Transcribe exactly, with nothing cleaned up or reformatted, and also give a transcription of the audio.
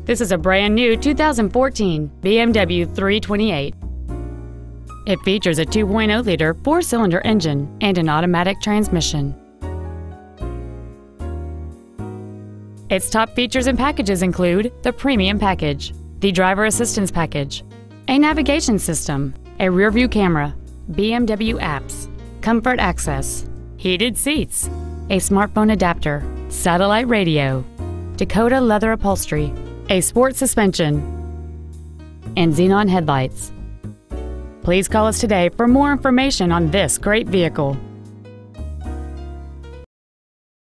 This is a brand new two thousand fourteen B M W three twenty-eight. It features a two point oh liter four-cylinder engine and an automatic transmission. Its top features and packages include the Premium Package, the Driver Assistance Package, a navigation system, a rear-view camera, B M W apps, comfort access, heated seats, a smartphone adapter, satellite radio, Dakota leather upholstery, a sport suspension, and xenon headlights. Please call us today for more information on this great vehicle.